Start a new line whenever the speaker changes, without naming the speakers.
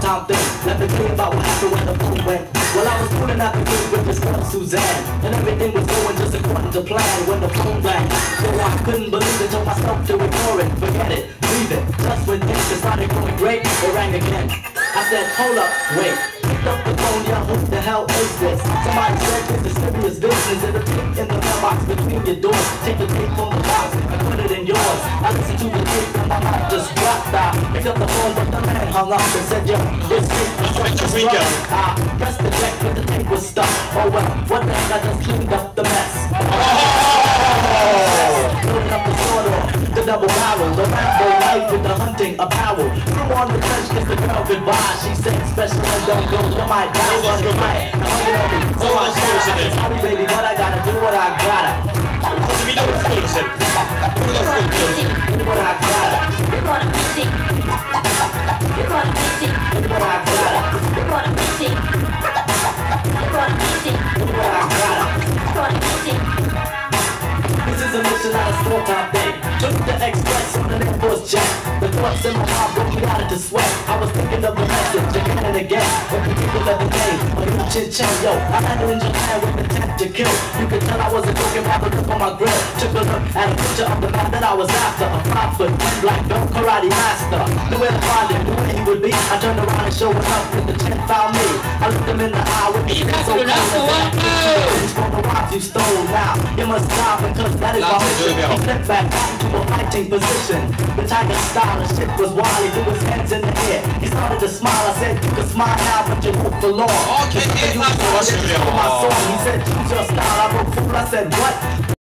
time thing. Let me tell you about what happened when the phone went. Well, I was fooling out the gate with this girl Suzanne, and everything was going just according to plan when the phone rang. So I couldn't believe it, told myself to ignore it, forget it, leave it. Just when things started going great, it rang again. I said, hold up, wait. Picked up the phone, yeah, who the hell is this? Somebody said this is serious business. It'll click in the mailbox between your doors. Take the tape from the box and put it in yours. I listened to the tape and my mouth just dropped out. Picked up the phone, but the man hung up and said, yo, this tape is such a struggle. I pressed the check, but the tape was stuck. Oh well, what the heck, I just cleaned up the mess. Loading up the sword off, the double barrel, the Rambo knife with the hunting apparel. Threw on the trench, kissed the girl goodbye. She said, special and don't go, you might die, but you might. So I said, sorry baby, but I gotta do what I gotta. Do what I gotta.
You're gonna miss it. You're gonna miss it.
Do what I gotta.
You're gonna miss it. You're gonna miss it.
Do what I gotta.
You're gonna miss it.
This is a mission, not a small-time thing. Took the express on an Air Force jet. The thoughts in my mind broke me out into sweat. I was thinking of the message again and again. But the people of the day, a new chin-chin, yo. I landed in Japan with intent to kill. You could tell I wasn't looking at the look on my grill. Took a look at a picture of the man that I was after. A 5'10" black belt karate master. Knew where to find him, knew where he would be. I turned around and showed him up with the chin found me. I looked him in the eye with the chin so close. From the wives you stole now. You must die because that is my mission. He stepped back into a fighting position. The tiger style, the shit was wild. He threw his hands in the air. He started to smile. I said, you can smile now, but you won't for long.
Okay,
You my song. He said, choose your style. I wrote fool. I said, what?